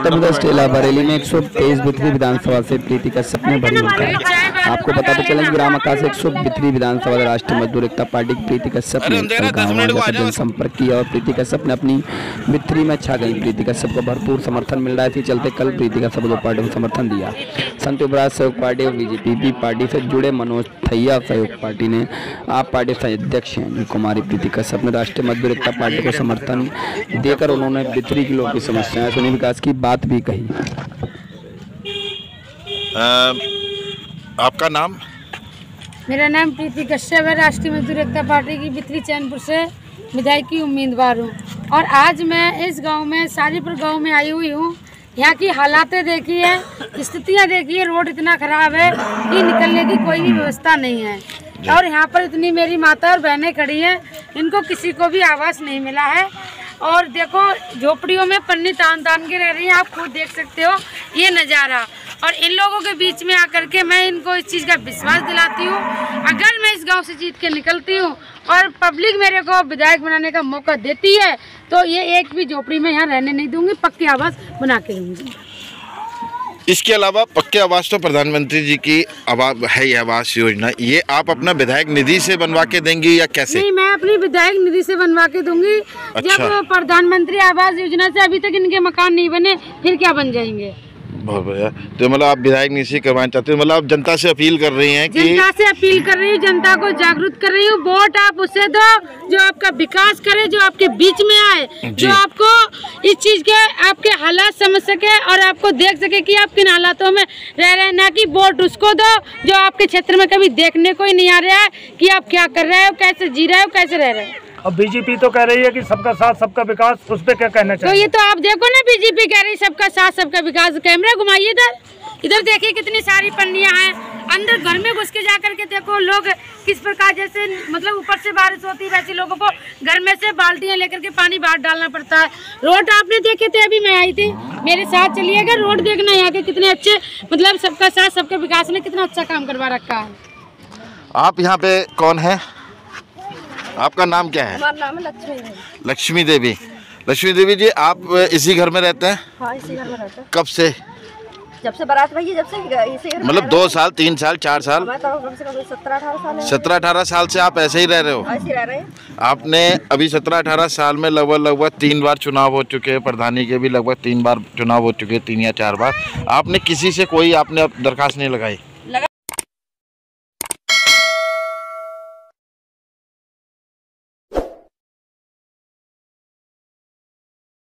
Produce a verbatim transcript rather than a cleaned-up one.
उत्तर प्रदेश के इलाहा बरेली में एक सौ तेईस बिथरी विधानसभा से प्रीति कश्यप ने भरी मुकाबला। आपको बताते चलें कि ग्राम आकाश एक सौ बिथरी विधानसभा राष्ट्रीय मजदूर एकता पार्टी की प्रीति कश्यप ने जनसंपर्क किया और प्रीति कश्यप ने अपनी बिथरी में छा गई। प्रीति कश्यप को भरपूर समर्थन मिल रहा है, इसी चलते कल प्रीति कश्यप दो पार्टी को समर्थन दिया। संत युवराज सहयोग पार्टी और बीजेपी पार्टी से जुड़े मनोज थैया सहयोग पार्टी ने आप पार्टी से अध्यक्ष हैं कुमारी प्रीति कश्यप ने राष्ट्रीय मजदूर एकता पार्टी को समर्थन देकर उन्होंने बिथरी के लोगों की समस्याएं सुनी, विकास की बात भी कही। आ, आपका नाम? मेरा नाम प्रीति कश्यप है, राष्ट्रीय मजदूर एकता पार्टी की बिथरी चैनपुर से विधायक की उम्मीदवार हूँ और आज मैं इस गांव में सारीपुर गांव में आई हुई हूँ। यहाँ की हालातें देखिए, स्थितियाँ देखिए, रोड इतना खराब है कि निकलने की कोई भी व्यवस्था नहीं है और यहाँ पर इतनी मेरी माता और बहनें खड़ी हैं, इनको किसी को भी आवास नहीं मिला है। और देखो झोपड़ियों में पन्नी तान तान के रह रही हैं, आप खुद देख सकते हो ये नज़ारा। और इन लोगों के बीच में आकर के मैं इनको इस चीज़ का विश्वास दिलाती हूँ, अगर मैं इस गांव से जीत के निकलती हूँ और पब्लिक मेरे को विधायक बनाने का मौका देती है तो ये एक भी झोपड़ी में यहाँ रहने नहीं दूंगी, पक्की आवास बना के दूंगी। इसके अलावा पक्के आवास तो प्रधानमंत्री जी की आवास है, ये आवास योजना, ये आप अपना विधायक निधि से बनवा के देंगी या कैसे? नहीं, मैं अपनी विधायक निधि से बनवा के दूंगी। अच्छा। जब प्रधानमंत्री आवास योजना से अभी तक इनके मकान नहीं बने, फिर क्या बन जाएंगे? बहुत बढ़िया। तो मतलब आप विधायक निधि से करवाना चाहते हैं, मतलब आप जनता से अपील कर रही हैं कि जनता से अपील कर रही हूँ, जनता को जागरूक कर रही हूँ। वोट आप उसे दो जो आपका विकास करे, जो आपके बीच में आए, जो आपको इस चीज के आपके हालात समझ सके और आपको देख सके कि आप किन हालातों में रह रहे हैं। ना कि वोट उसको दो जो आपके क्षेत्र में कभी देखने को ही नहीं आ रहा है कि आप क्या कर रहे हो, कैसे जी रहे हो, कैसे रह रहे हो। अब बीजेपी तो कह रही है कि सबका साथ सबका विकास, उस पर क्या कहना चाहिए? तो ये तो आप देखो ना, बीजेपी कह रही है सबका साथ सबका विकास। कैमरा घुमाइए इधर, इधर देखिए कितनी सारी पन्नियां हैं, अंदर घर में घुस के जा करके देखो लोग किस प्रकार, जैसे मतलब ऊपर से बारिश होती है वैसे लोगों को घर में से बाल्टियां लेकर के पानी बाहर डालना पड़ता है। रोड आपने देखे थे, अभी मैं आई थी, मेरे साथ चलिएगा, रोड देखना यहाँ के कितने अच्छे, मतलब सबका साथ सबका विकास ने कितना अच्छा काम करवा रखा है। आप यहाँ पे कौन है? आपका नाम क्या है? हमारा नाम है लक्ष्मी देवी। लक्ष्मी देवी। लक्ष्मी देवी जी, आप इसी घर में रहते हैं? हाँ, इसी घर में रहते हैं। कब से? जब से बारात भई है, जब से इसी घर में। मतलब दो साल, तीन साल, चार साल? मैं तो कम से कम सत्रह अठारह साल है। सत्रह अठारह साल से आप ऐसे ही रह रहे हो? ऐसे रह रहे हैं। आपने अभी सत्रह अठारह साल में लगभग लगभग तीन बार चुनाव हो चुके हैं, प्रधानी के भी लगभग तीन बार चुनाव हो चुके हैं, तीन या चार बार। आपने किसी से कोई आपने दरखास्त नहीं लगाई?